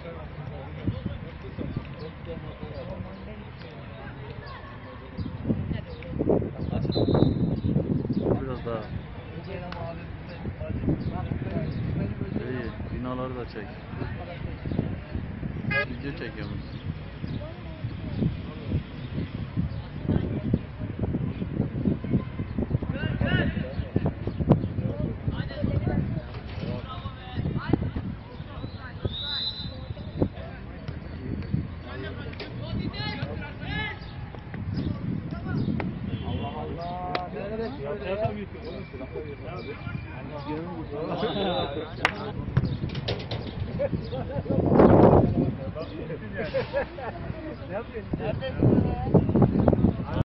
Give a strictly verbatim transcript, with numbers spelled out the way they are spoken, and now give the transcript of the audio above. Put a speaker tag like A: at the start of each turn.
A: Biraz daha. İyi, binaları da çek. Video çekiyoruz.
B: Ne yapıyorsun?